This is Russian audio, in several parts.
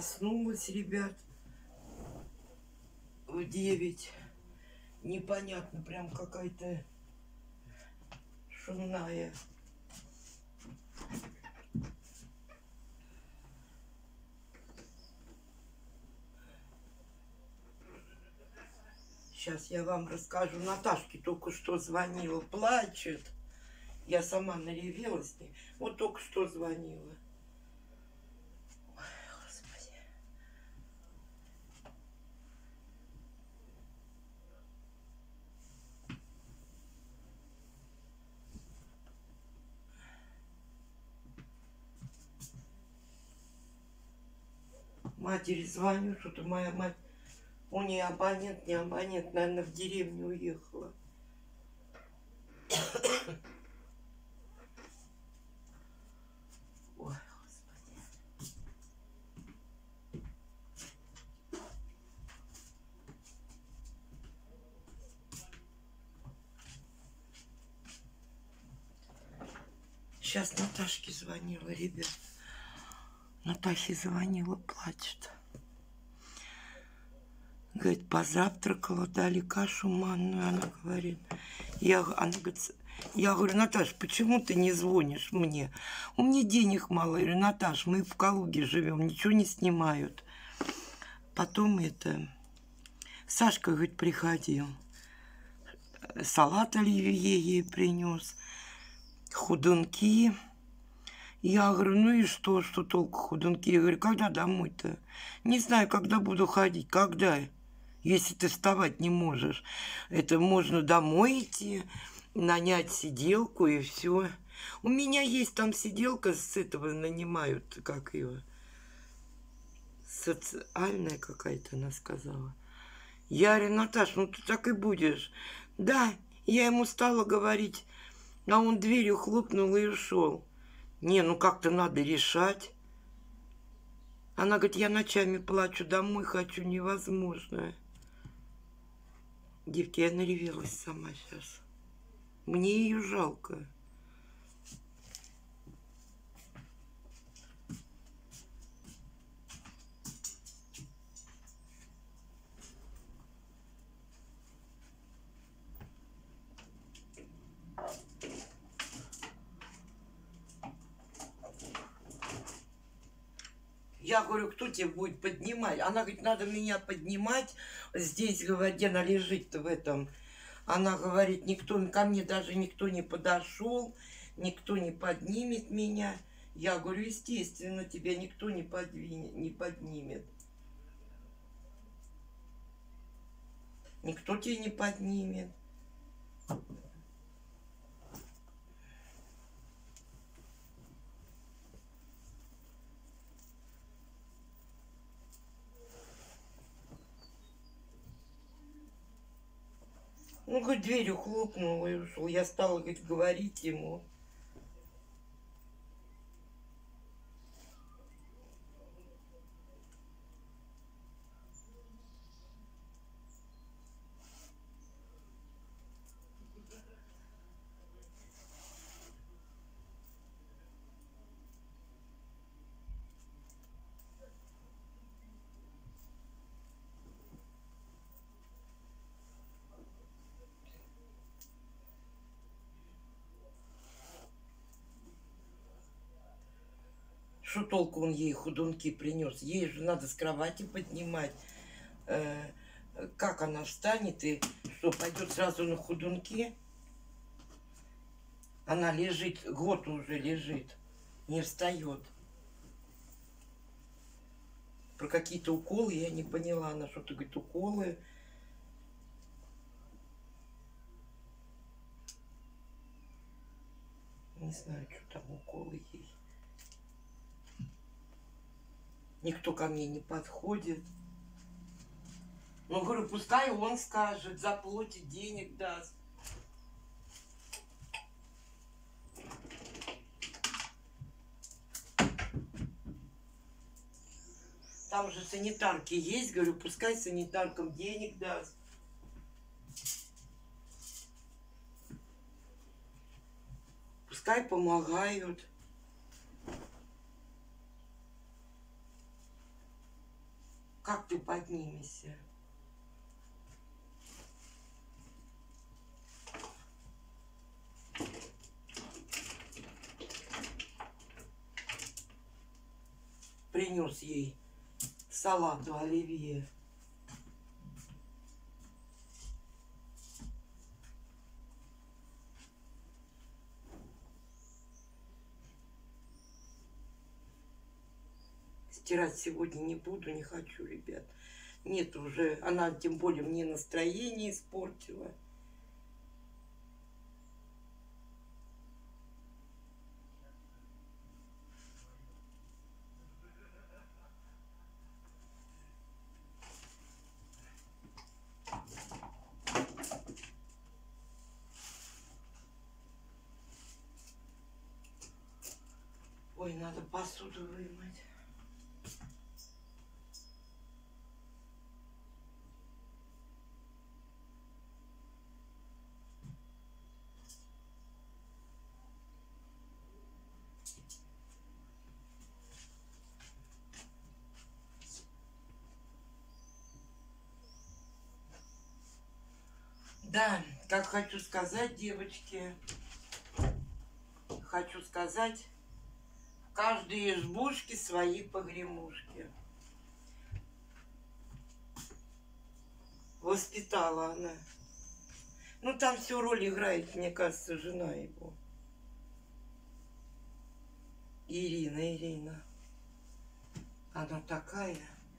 проснулась, ребят, в 9. Непонятно, прям какая-то шумная. Сейчас я вам расскажу. Наташке только что звонила, плачет. Я сама наревелась. Вот только что звонила. Ой, Господи. Матери звоню, что-то моя мать... У нее абонент, не абонент, наверное, в деревню уехала. Ой, Господи. Сейчас Наташке звонила, ребят. Натахе звонила, плачет. Говорит, позавтракала, дали кашу манную, она говорит. Я говорю, Наташ, почему ты не звонишь мне? У меня денег мало. Я говорю, Наташ, мы в Калуге живем, ничего не снимают. Потом Сашка, говорит, приходил. Салат оливье ей принес, худунки. Я говорю, ну и что толку худунки? Я говорю, когда домой-то? Не знаю, когда буду ходить, когда? Если ты вставать не можешь. Это можно домой идти, нанять сиделку и все. У меня есть там сиделка, с этого нанимают, как ее, социальная какая-то, она сказала. Я говорю, Наташ, ну ты так и будешь. Да, я ему стала говорить, а он дверью хлопнул и ушел. Не, ну как-то надо решать. Она говорит, я ночами плачу, домой хочу, невозможно. Девки, я наревелась сама сейчас. Мне ее жалко. Я говорю, кто тебе будет поднимать? Она говорит, надо меня поднимать. Здесь, говорит, где она лежит-то в этом. Она говорит, ко мне даже никто не подошел, никто не поднимет меня. Я говорю, естественно, тебя никто не поднимет. Никто тебя не поднимет. Ну, говорит, дверью хлопнул и ушел. Я стала, говорит, говорить ему. Что толку он ей худунки принес? Ей же надо с кровати поднимать. Как она встанет и что, пойдет сразу на худунки? Она лежит, год уже лежит, не встает. Про какие-то уколы я не поняла. Она что-то говорит, уколы. Не знаю, что там уколы ей. Никто ко мне не подходит. Ну, говорю, пускай он скажет, заплатит, денег даст. Там же санитарки есть, говорю, пускай санитаркам денег даст. Пускай помогают. Как ты поднимешься? Принес ей салату оливье. Стирать сегодня не буду, не хочу, ребят. Нет уже, она тем более мне настроение испортила. Ой, надо посуду вымыть. Да, как хочу сказать, девочки, хочу сказать, в каждой избушке свои погремушки. Воспитала она. Ну, там всю роль играет, мне кажется, жена его. Ирина. Она такая.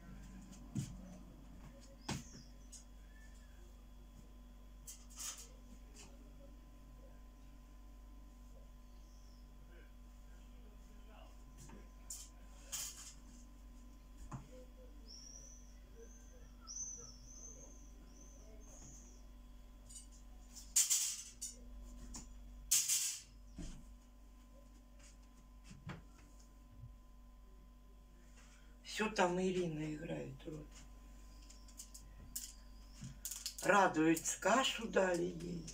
Все там Ирина играет роль. Радуется, кашу дали ей.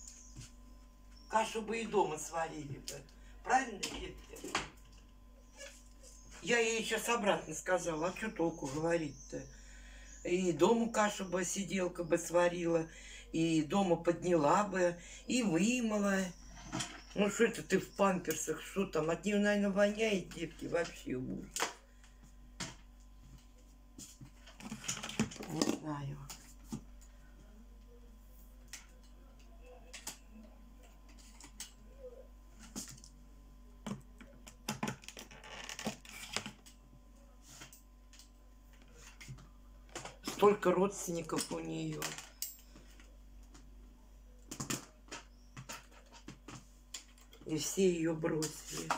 Кашу бы и дома сварили бы. Правильно, детки? Я ей сейчас обратно сказала, а что толку говорить-то? И дома кашу бы сиделка бы сварила, и дома подняла бы, и вымыла. Ну что это ты в памперсах, что там? От нее, наверное, воняет, детки, вообще ужас. Не знаю. Столько родственников у нее. И все ее бросили.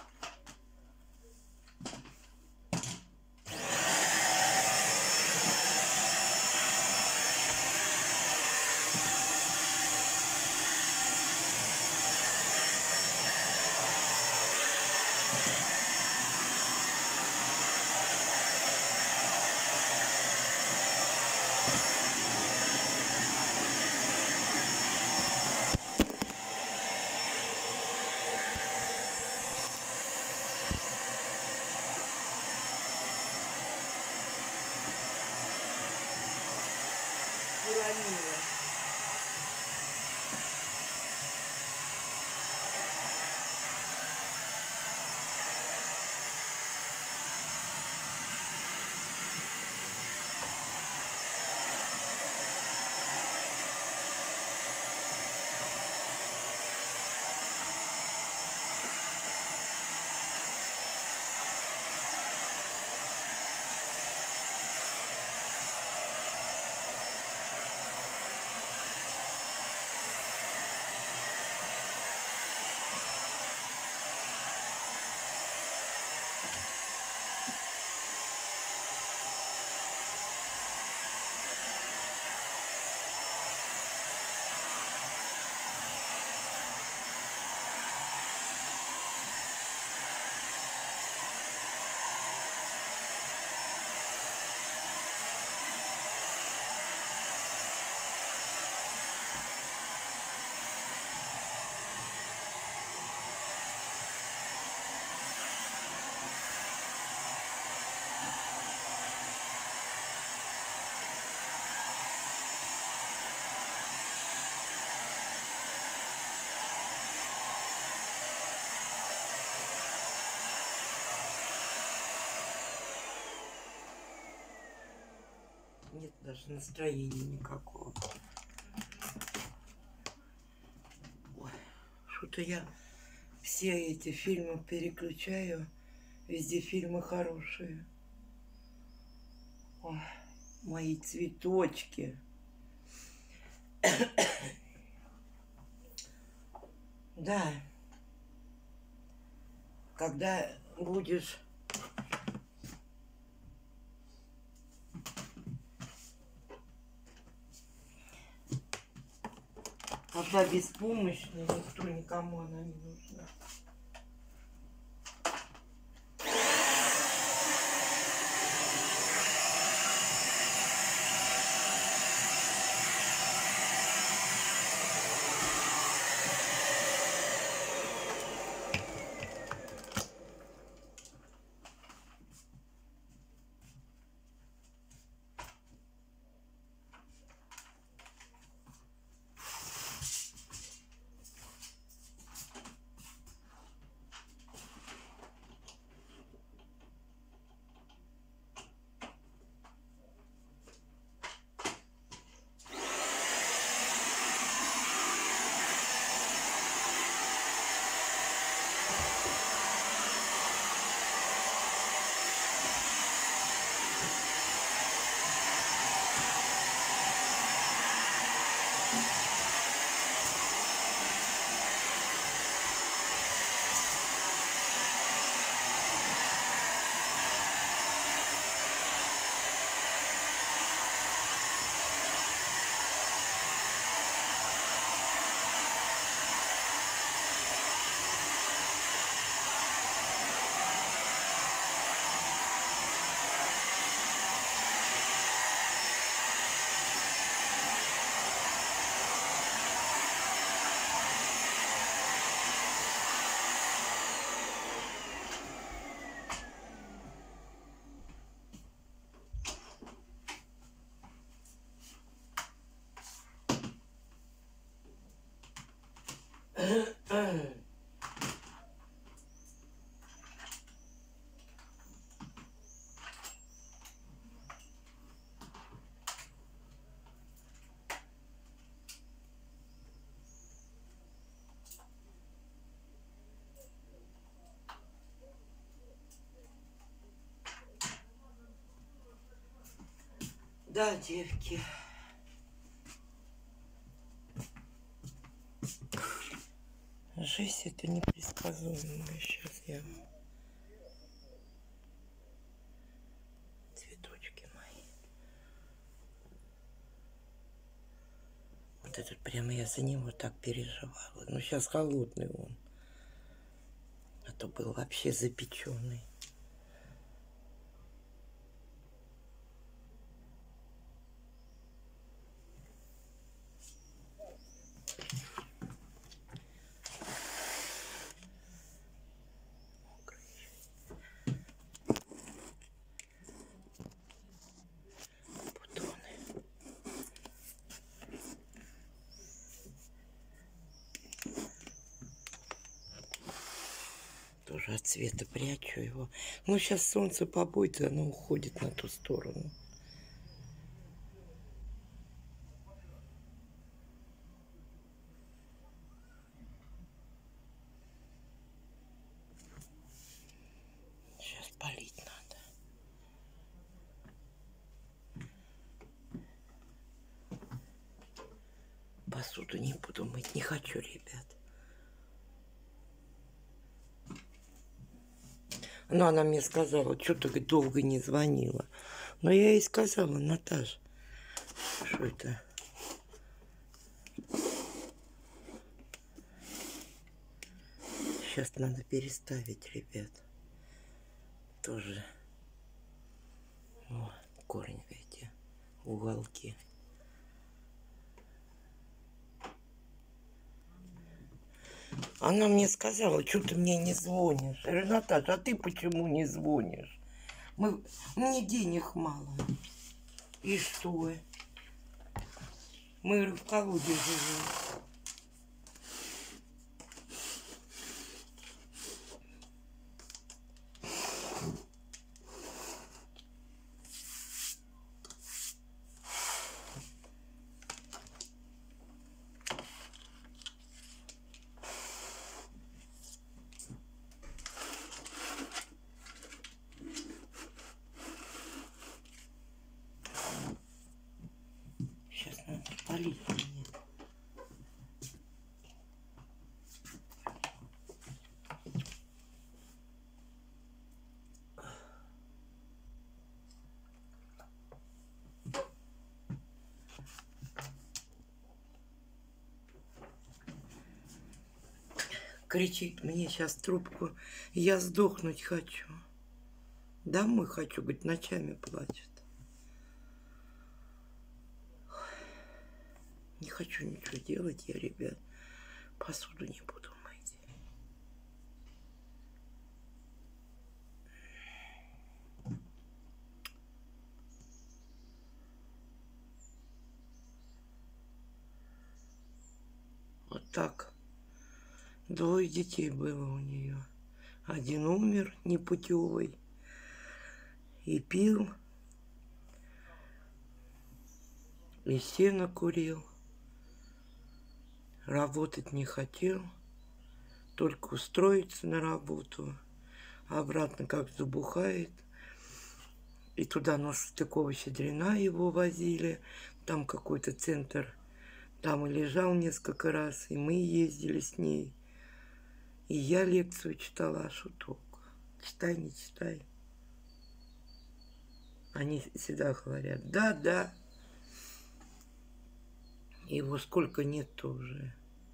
Нет даже настроения никакого. Ой, что-то я все эти фильмы переключаю. Везде фильмы хорошие. Ой, мои цветочки. Да. Когда будешь когда беспомощный, никто никому она не нужна. Да, девки. Жизнь это непредсказуемая. Сейчас я... Цветочки мои. Вот этот прямо я за него так переживала. Ну, сейчас холодный он. А то был вообще запеченный. Тоже от света прячу его. Ну, сейчас солнце побоит, и оно уходит на ту сторону. Сейчас полить надо. Посуду не буду мыть, не хочу, ребят. Но она мне сказала, что ты долго не звонила. Но я ей сказала, Наташ, что это? Сейчас надо переставить, ребят. Тоже. О, корень эти, уголки. Она мне сказала, что ты мне не звонишь. Я говорю, Наташа, а ты почему не звонишь? Мне денег мало. И что? Мы в колоде живем. Кричит мне сейчас трубку. Я сдохнуть хочу. Домой хочу, говорит, ночами плачет. Не хочу ничего делать я, ребят. Посуду не буду мыть. Вот так. 2 детей было у нее. Один умер непутевый и пил, и сено курил. Работать не хотел, только устроиться на работу. Обратно как забухает. И туда на Салтыкова-Щедрина его возили. Там какой-то центр. Там и лежал несколько раз, и мы ездили с ней. И я лекцию читала, а что толку? Читай, не читай. Они всегда говорят, да, да. Его сколько нет-то уже.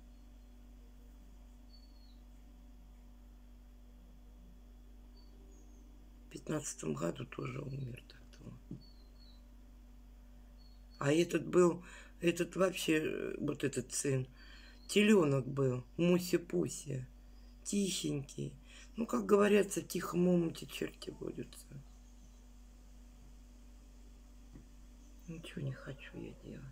В 15-м году тоже умер так-то. А этот был, этот вообще, вот этот сын, теленок был, Муси-Пуси, тихенький. Ну, как говорится, в тихом омуте черти водятся. Ничего не хочу я делать.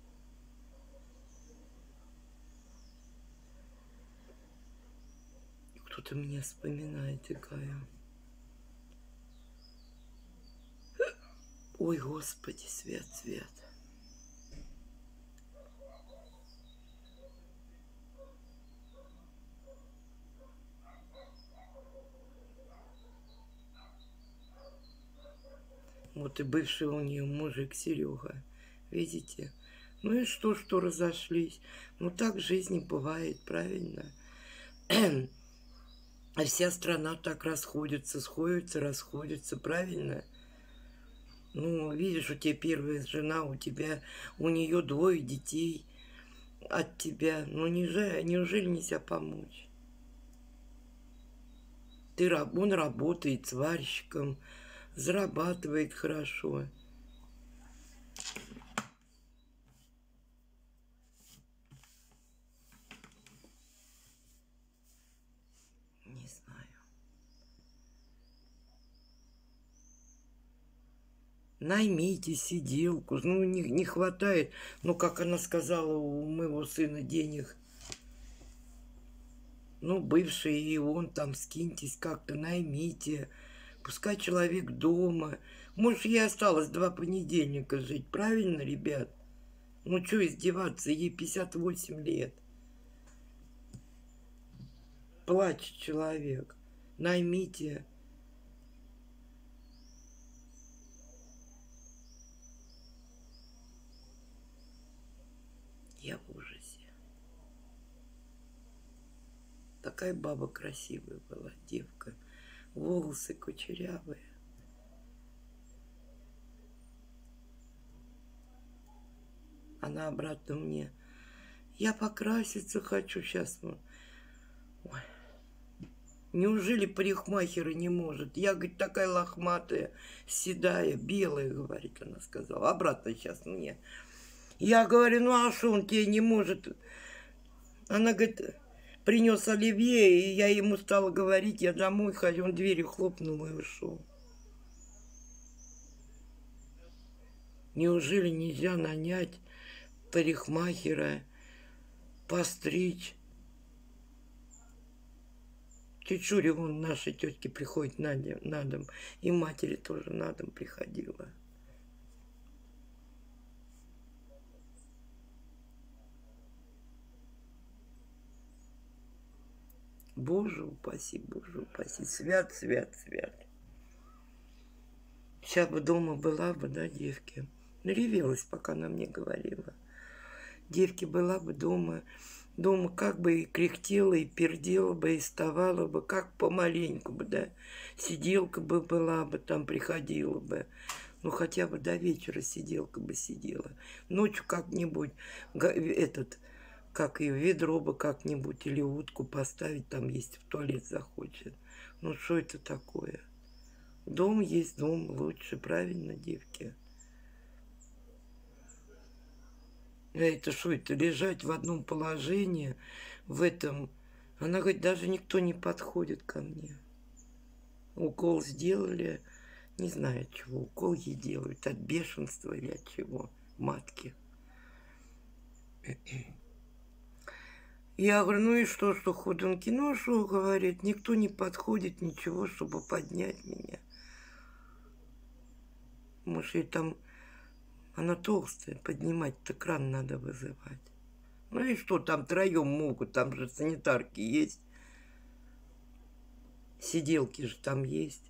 Кто-то меня вспоминает, такая. Ой, Господи, свят, свят. Вот и бывший у нее мужик Серега. Видите? Ну и что разошлись? Ну так в жизни бывает, правильно? А вся страна так расходится, сходится, расходится, правильно? Ну, видишь, у тебя первая жена, у нее 2 детей от тебя. Ну, неужели нельзя помочь? Он работает сварщиком, зарабатывает хорошо. Не знаю. Наймите сиделку. Ну, не хватает. Ну, как она сказала, у моего сына денег. Ну, бывший и он там, скиньтесь как-то, наймите. Пускай человек дома. Может, ей осталось 2 понедельника жить. Правильно, ребят? Ну, что издеваться? Ей 58 лет. Плачет человек. Наймите. Я в ужасе. Такая баба красивая была, девка. Волосы кучерявые. Она обратно мне. Я покраситься хочу сейчас. Ой. Неужели парикмахера не может? Я, говорит, такая лохматая, седая, белая, говорит, она сказала. Обратно сейчас мне. Я говорю, ну а что он тебе не может? Она говорит, принес оливье, и я ему стала говорить, я домой хожу, он дверью хлопнул и ушел. Неужели нельзя нанять парикмахера, постричь? Тетя Шуря, вон нашей тетке приходит на дом, и матери тоже на дом приходила. Боже упаси, свят, свят, свят. Сейчас бы дома была бы, да, девки. Наревелась, пока она мне говорила. Девки была бы дома как бы и кряхтела, и пердела бы, и вставала бы, как помаленьку бы, да. Сиделка бы была бы, там приходила бы. Ну, хотя бы до вечера сиделка бы сидела. Ночью как-нибудь Как ее ведро бы как-нибудь или утку поставить, там есть, в туалет захочет. Ну что это такое? Дом есть дом, лучше, правильно, девки? Это что это, лежать в одном положении, в этом... Она говорит, даже никто не подходит ко мне. Укол сделали, не знаю от чего, укол ей делают, от бешенства или от чего, матки. Я говорю, ну и что худенький? Ну что, говорит, никто не подходит, ничего, чтобы поднять меня. Может, ей там, она толстая, поднимать-то кран надо вызывать. Ну и что, там троем могут, там же санитарки есть. Сиделки же там есть.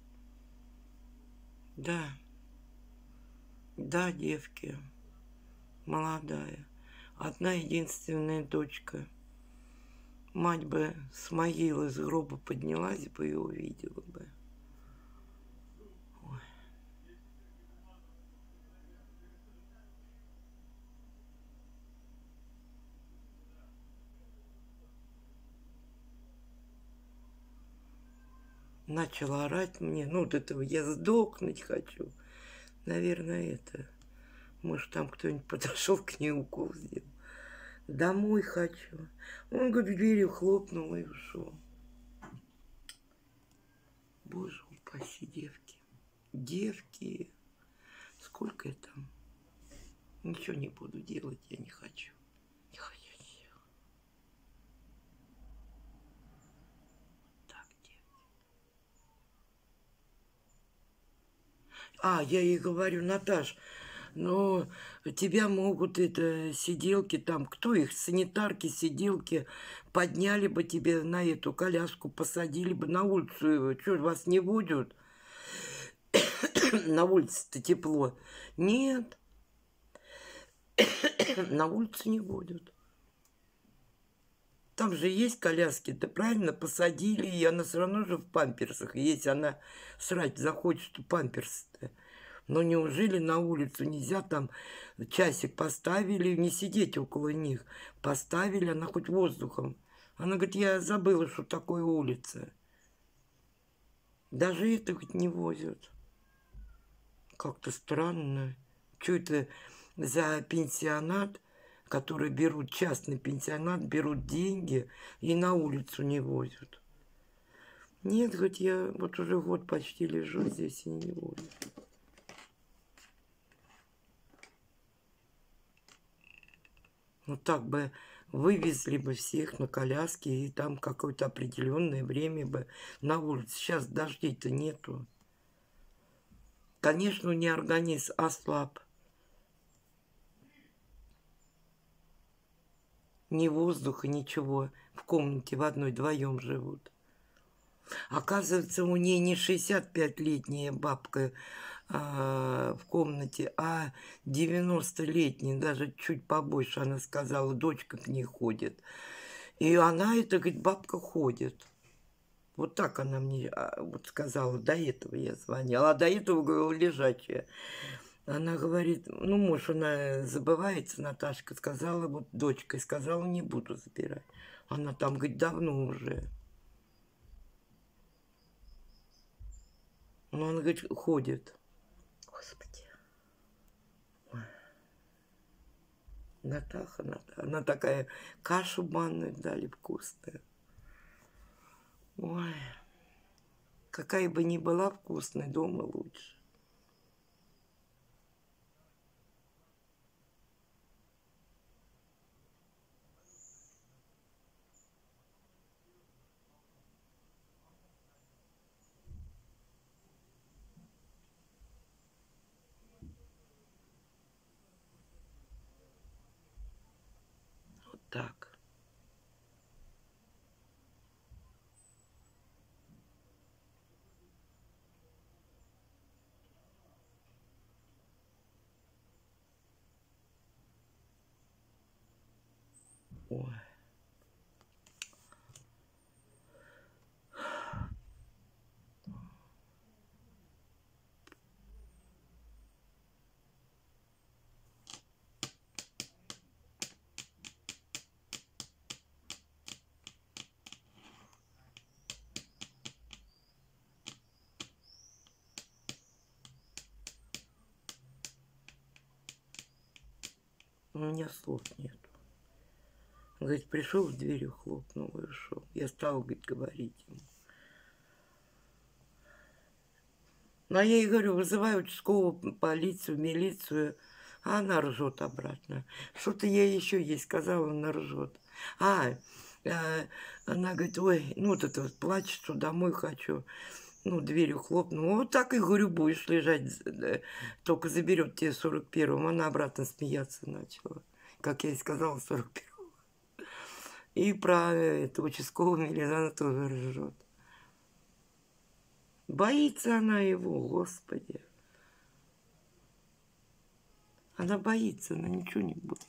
Да. Да, девки. Молодая. Одна единственная дочка. Мать бы с могилы, с гроба поднялась бы и увидела бы. Ой. Начала орать мне. Ну, вот этого я сдохнуть хочу. Наверное, это. Может, там кто-нибудь подошел к ней, укол сделал. Домой хочу. Он, говорит, дверью хлопнул и ушел. Боже упаси, девки. Девки. Сколько я там? Ничего не буду делать, я не хочу. Не хочу. Так, девки. Я ей говорю, Наташ, но тебя могут это сиделки там, кто их, санитарки, сиделки, подняли бы тебе на эту коляску, посадили бы на улицу. Что, вас не будет? На улице-то тепло. Нет, на улице не будет. Там же есть коляски-то, правильно? Посадили, и она все равно же в памперсах. Если она срать захочет, то памперсы-то. Но неужели на улицу нельзя там часик поставили, не сидеть около них? Поставили, она хоть воздухом. Она говорит, я забыла, что такое улица. Даже это хоть не возят. Как-то странно. Что это за пенсионат, который берут, частный пенсионат, берут деньги и на улицу не возят? Нет, говорит, я вот уже год почти лежу здесь и не возят. Ну так бы вывезли бы всех на коляске и там какое-то определенное время бы на улице. Сейчас дождей-то нету. Конечно, не организм ослаб. Ни воздуха, ничего. В комнате в одной вдвоем живут. Оказывается, у нее не 65-летняя бабка в комнате, а 90-летняя, даже чуть побольше, она сказала, дочка к ней ходит. И она, это, говорит, бабка ходит. Вот так она мне вот сказала, до этого я звонила, а до этого, говорю, лежачая. Она говорит, ну, может, она забывается, Наташка сказала, вот дочка, сказала, не буду забирать. Она там, говорит, давно уже. Ну, она, говорит, ходит. Господи. Ой. Натаха, она такая, кашу банную дали вкусную. Ой. Какая бы ни была вкусная, дома лучше. Вот так. Ой. меня слов нет. Говорит, пришел, в дверью хлопнул и ушел. Я стала, говорит, говорить ему. Ну, а я ей говорю, вызывай участковую полицию, милицию. А она ржет обратно. Что-то я еще ей сказала, она ржет. Она говорит, ой, ну вот это вот плачет, что домой хочу. Ну, дверью хлопнула. Вот так и говорю, будешь лежать, только заберет тебе 41-м. Она обратно смеяться начала. Как я ей сказала, 41-м. И про это участкового милиция она тоже ржет. Боится она его, Господи. Она боится, она ничего не будет.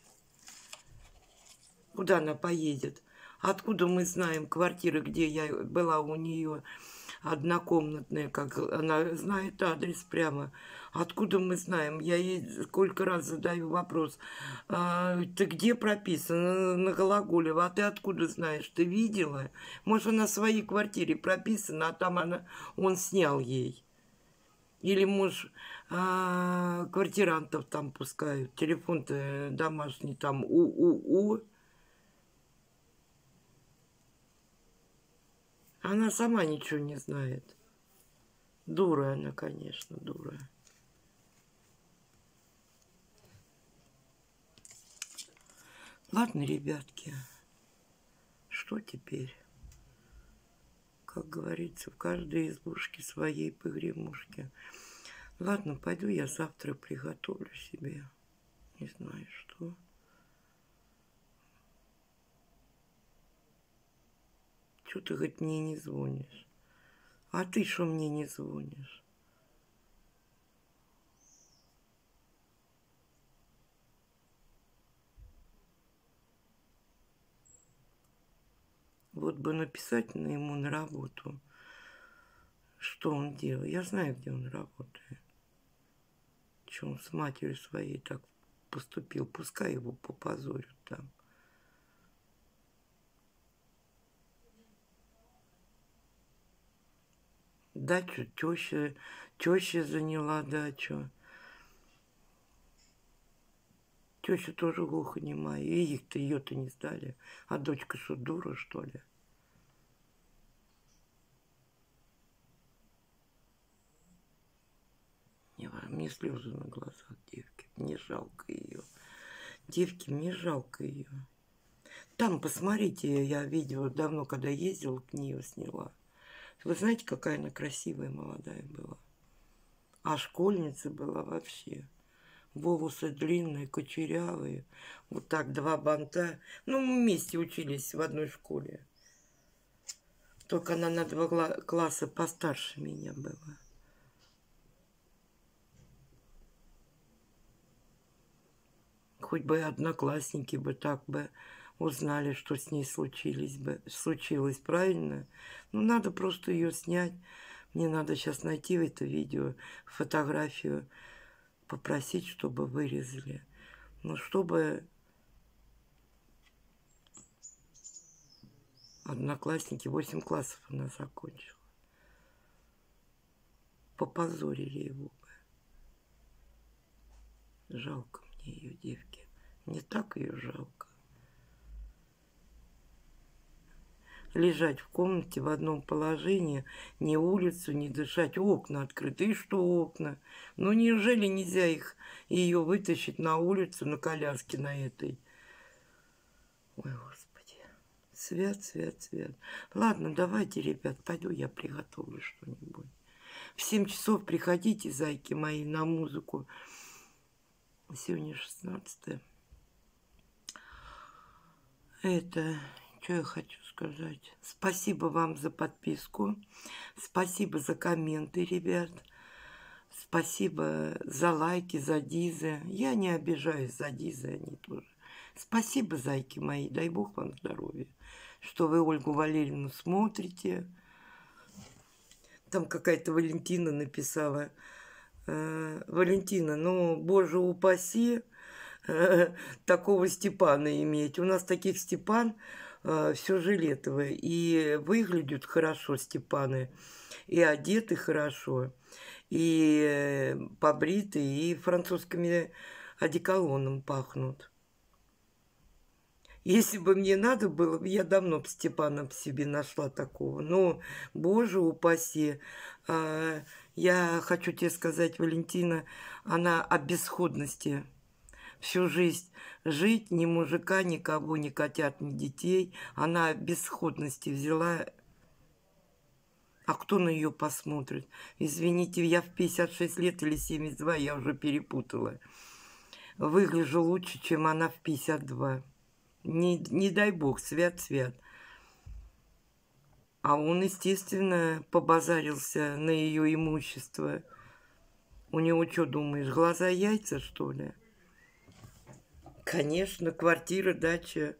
Куда она поедет? Откуда мы знаем квартиры, где я была у нее однокомнатная, как она знает адрес прямо. Откуда мы знаем? Я ей сколько раз задаю вопрос. Ты где прописана? На Гологолево. А ты откуда знаешь? Ты видела? Может, она в своей квартире прописана, а там он снял ей. Или, может, квартирантов там пускают. Телефон-то домашний там у. Она сама ничего не знает. Дура она, конечно, дура. Ладно, ребятки, что теперь? Как говорится, в каждой избушке своей погремушки. Ладно, пойду я завтра приготовлю себе. Не знаю, что. Чего ты, говорит, мне не звонишь? А ты что мне не звонишь? Вот бы написать ему на работу, что он делает. Я знаю, где он работает. Что он с матерью своей так поступил. Пускай его попозорят там. Дачу теща заняла дачу. Теща тоже глухонемая. И их-то ее-то не сдали. А дочка что, дура, что ли? Мне слезы на глазах девки. Мне жалко ее. Девки, мне жалко ее. Там, посмотрите, я видео давно, когда ездила, к ней сняла. Вы знаете, какая она красивая, молодая была. А школьница была вообще. Волосы длинные, кучерявые. Вот так, 2 банта. Ну, мы вместе учились в одной школе. Только она на 2 класса постарше меня была. Хоть бы и одноклассники бы так бы узнали, что с ней случилось, правильно? Ну, надо просто ее снять. Мне надо сейчас найти это видео, фотографию, попросить, чтобы вырезали. Но чтобы одноклассники, 8 классов она закончила. Попозорили его бы. Жалко мне ее, девки. Мне так ее жалко. Лежать в комнате в одном положении, ни улицу, ни дышать, окна открыты. И что окна? Ну, неужели нельзя ее вытащить на улицу, на коляске на этой? Ой, Господи. Свят, свят, свят. Ладно, давайте, ребят, пойду я приготовлю что-нибудь. В 7 часов приходите, зайки мои, на музыку. Сегодня 16-е. Что я хочу сказать? Спасибо вам за подписку. Спасибо за комменты, ребят. Спасибо за лайки, за дизы. Я не обижаюсь за дизы, они тоже. Спасибо, зайки мои. Дай Бог вам здоровья. Что вы Ольгу Валерьевну смотрите. Там какая-то Валентина написала. Валентина, ну, боже упаси, такого Степана иметь. У нас таких Степан все жилетовые. И выглядят хорошо Степаны, и одеты хорошо, и побриты, и французскими одеколоном пахнут. Если бы мне надо было, я давно бы Степана себе нашла такого. Но, боже упаси, я хочу тебе сказать, Валентина, она о бесходности. Всю жизнь жить, ни мужика, никого, ни котят, ни детей. Она о бесходности взяла. А кто на нее посмотрит? Извините, я в 56 лет или 72, я уже перепутала. Выгляжу лучше, чем она в 52. Не дай бог, свят-свят. А он, естественно, побазарился на ее имущество. У него, что думаешь, глаза яйца, что ли? Конечно, квартира, дача.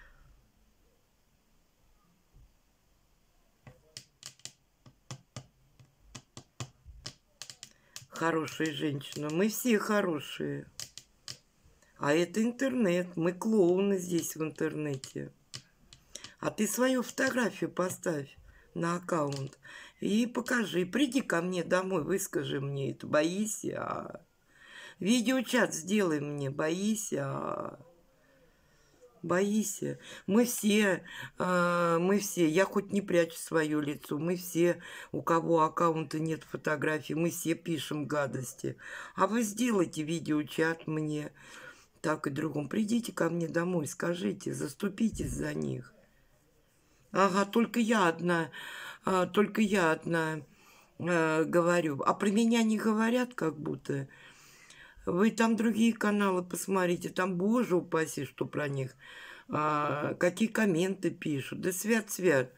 Хорошая женщина. Мы все хорошие. А это интернет. Мы клоуны здесь в интернете. А ты свою фотографию поставь на аккаунт и покажи. Приди ко мне домой, выскажи мне это. Боишься? Видеочат сделай мне. Боишься? Боишься? Мы все, я хоть не прячу свое лицо, мы все, у кого аккаунта нет фотографий, мы все пишем гадости. А вы сделайте видеочат мне, так и другом. Придите ко мне домой, скажите, заступитесь за них. Ага, только я одна говорю. А про меня не говорят, как будто. Вы там другие каналы посмотрите, там, боже упаси, что про них. Какие комменты пишут. Да свят-свят.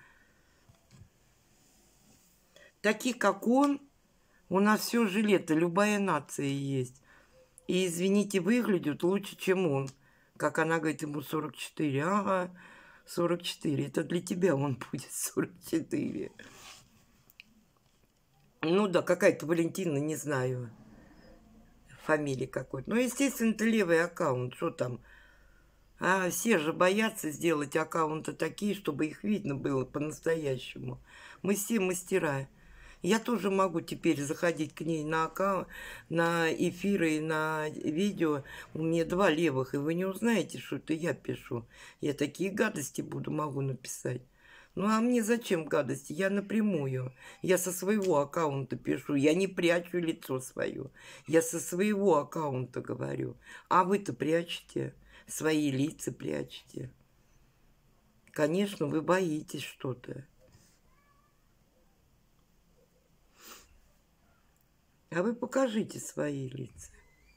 Такие, как он, у нас все жилеты, любая нация есть. И, извините, выглядят лучше, чем он. Как она говорит, ему 44. Ага, 44. Это для тебя он будет 44. Ну да, какая-то Валентина, не знаю. Фамилия какой-то. Ну, естественно, это левый аккаунт. Что там? А все же боятся сделать аккаунты такие, чтобы их видно было по-настоящему. Мы все мастера. Я тоже могу теперь заходить к ней на аккаунт, на эфиры и на видео. У меня 2 левых, и вы не узнаете, что это я пишу. Я такие гадости могу написать. Ну, а мне зачем гадости? Я напрямую. Я со своего аккаунта пишу. Я не прячу лицо свое. Я со своего аккаунта говорю. А вы-то прячете. Свои лица прячете. Конечно, вы боитесь что-то. А вы покажите свои лица.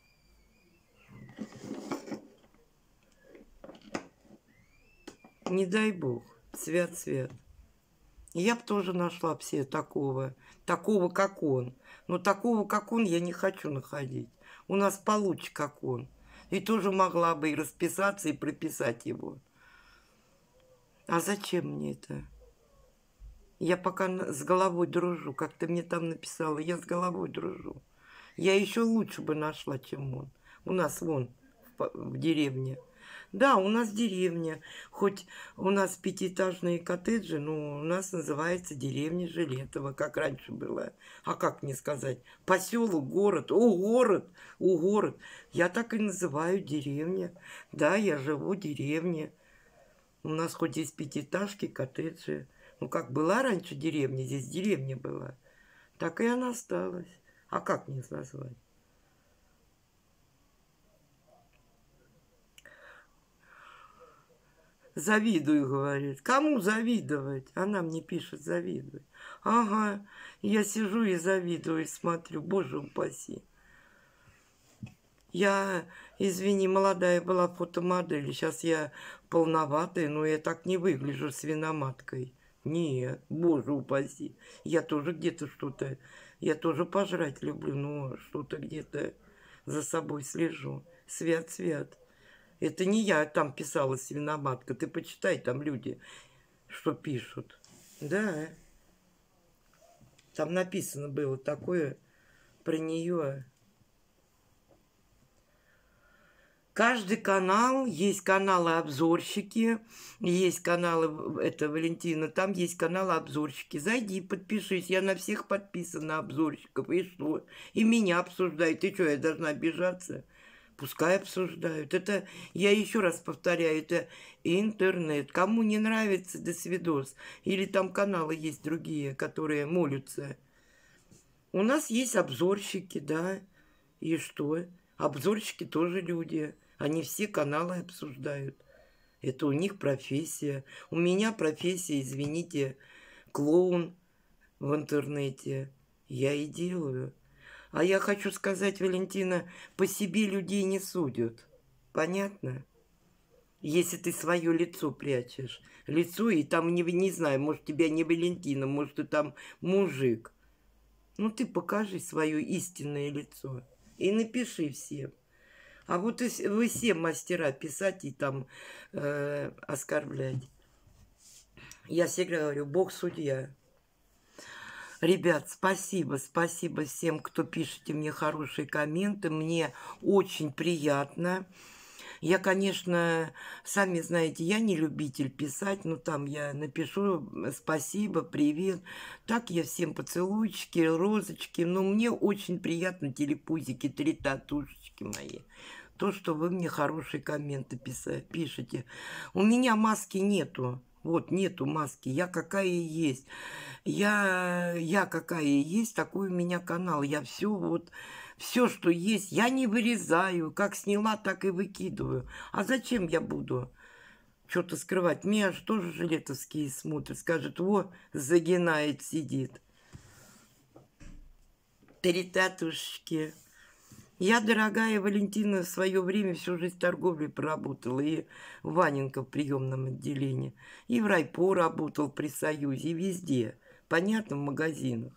Не дай бог. Свят-свят. Я бы тоже нашла все такого, как он. Но такого, как он, я не хочу находить. У нас получше, как он. И тоже могла бы и расписаться, и прописать его. А зачем мне это? Я пока с головой дружу. Как ты мне там написала, я с головой дружу. Я еще лучше бы нашла, чем он. У нас вон в деревне. Да, у нас деревня. Хоть у нас 5-этажные коттеджи, но у нас называется деревня Жилетово, как раньше было. А как мне сказать? Поселок, город. О, город. Я так и называю деревня. Да, я живу в деревне. У нас хоть есть 5-этажки, коттеджи. Ну, как была раньше деревня, здесь деревня была, так и она осталась. А как мне назвать? Завидую, говорит. Кому завидовать? Она мне пишет, завидует. Ага, я сижу и завидую, и смотрю. Боже упаси. Я, извини, молодая была фотомодель. Сейчас я полноватая, но я так не выгляжу свиноматкой. Нет, боже упаси. Я тоже где-то что-то... Я тоже пожрать люблю, но что-то где-то за собой слежу. Свят-свят. Это не я там писала свиноматка. Ты почитай, там люди, что пишут. Да. Там написано было такое про нее. Каждый канал, есть каналы-обзорщики, есть каналы, это Валентина, там есть каналы-обзорщики. Зайди, подпишись, я на всех подписана, обзорщиков. И что? И меня обсуждают. И что, я должна обижаться? Пускай обсуждают. Это, я еще раз повторяю, это интернет. Кому не нравится, до свидос. Или там каналы есть другие, которые молятся. У нас есть обзорщики, да. И что? Обзорщики тоже люди. Они все каналы обсуждают. Это у них профессия. У меня профессия, извините, клоун в интернете. Я и делаю. А я хочу сказать, Валентина, по себе людей не судят. Понятно? Если ты свое лицо прячешь. Лицо, и там, не знаю, может, тебя не Валентина, может, ты там мужик. Ну, ты покажи свое истинное лицо. И напиши всем. А вот вы все мастера писать и там оскорблять. Я всегда говорю, Бог судья. Ребят, спасибо всем, кто пишете мне хорошие комменты. Мне очень приятно. Я, конечно, сами знаете, я не любитель писать, но там я напишу спасибо, привет. Так я всем поцелуйчики, розочки. Но мне очень приятно, телепузики, 3 татушечки мои. То, что вы мне хорошие комменты пишете. У меня маски нету. Вот, нету маски. Я какая и есть. Я какая и есть, такой у меня канал. Я все вот, все, что есть, я не вырезаю. Как сняла, так и выкидываю. А зачем я буду что-то скрывать? Меня же тоже жилетовские смотрят. Скажут, во, загинает, сидит. 3 татушечки. Я, дорогая Валентина, в свое время всю жизнь торговлей проработала. И в Ваненко в приемном отделении. И в райпо работал при Союзе. И везде. Понятно, в магазинах.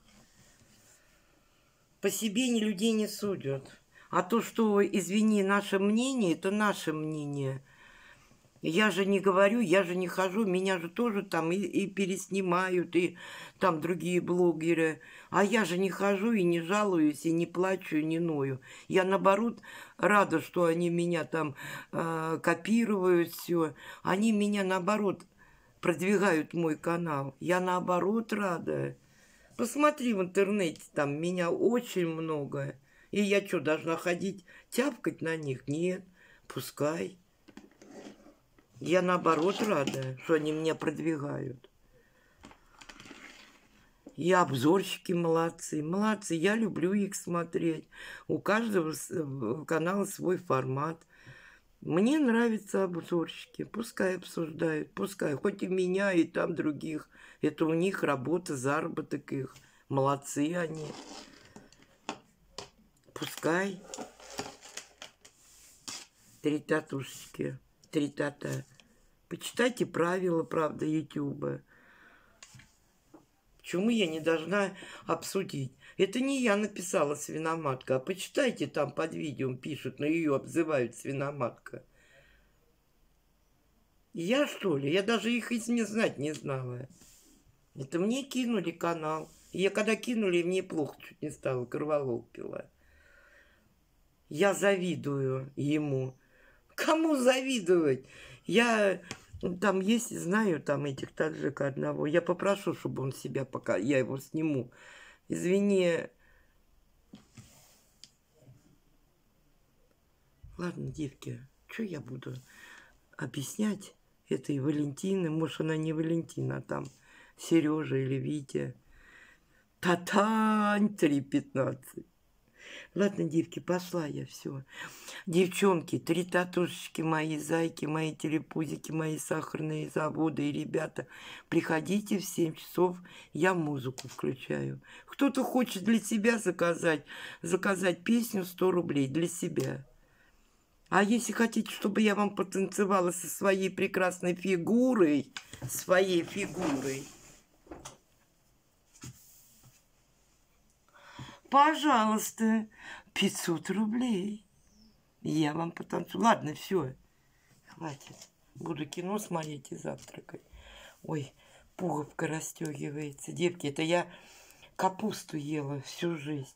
По себе ни людей не судят. А то, что, извини, наше мнение, это наше мнение. Я же не говорю, я же не хожу, меня же тоже там и переснимают, и там другие блогеры. А я же не хожу и не жалуюсь, и не плачу, и не ною. Я, наоборот, рада, что они меня там копируют, все. Они меня, наоборот, продвигают мой канал. Я, наоборот, рада. Посмотри в интернете, там меня очень много. И я что, должна ходить тяпкать на них? Нет, пускай. Я наоборот рада, что они меня продвигают. И обзорщики молодцы. Молодцы, я люблю их смотреть. У каждого канала свой формат. Мне нравятся обзорщики. Пускай обсуждают, пускай. Хоть и меня, и там других. Это у них работа, заработок их. Молодцы они. Пускай. 3 татушечки. 3 тата. Почитайте правила, правда, Ютуба. Почему я не должна обсудить? Это не я написала свиноматка, а почитайте, там под видео пишут, но ее обзывают свиноматка. Я, что ли? Я даже их имя знать не знала. Это мне кинули канал. И я когда кинули, мне плохо чуть не стало, кроволол пила. Я завидую ему. Кому завидовать? Я там есть, знаю, там этих таджика одного. Я попрошу, чтобы он себя пока, я его сниму. Извини. Ладно, девки, что я буду объяснять этой Валентины? Может, она не Валентина, а там Сережа или Витя. Татань 3:15. Ладно, девки, пошла я, все. Девчонки, 3 татушечки, мои зайки, мои телепузики, мои сахарные заводы и ребята. Приходите в 7 часов, я музыку включаю. Кто-то хочет для себя заказать песню 100 рублей для себя. А если хотите, чтобы я вам потанцевала со своей прекрасной фигурой, пожалуйста, 500 рублей. Я вам потанцую. Ладно, все. Хватит. Буду кино смотреть и завтракать. Ой, пуговка расстегивается. Девки, это я капусту ела всю жизнь.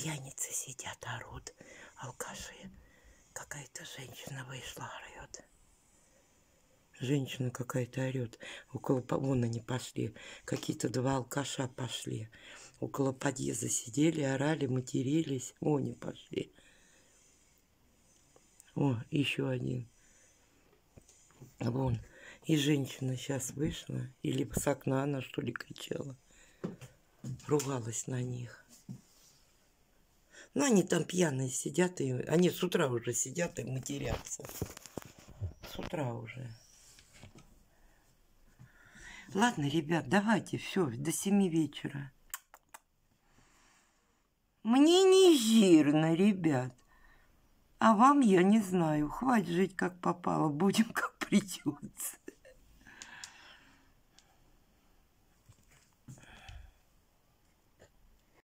пьяницы сидят, орут, алкаши. Какая-то женщина вышла, орет. Женщина какая-то орет. Вон они пошли. Какие-то два алкаша пошли. Около подъезда сидели, орали, матерились. О, они пошли. О, еще один. Вон. И женщина сейчас вышла. Или с окна она, что ли, кричала. Ругалась на них. Ну, они там пьяные сидят. И... Они с утра уже сидят и матерятся. С утра уже. Ладно, ребят, давайте, все, до 7 вечера. Мне не жирно, ребят. А вам я не знаю. Хватит жить как попало. Будем как придется.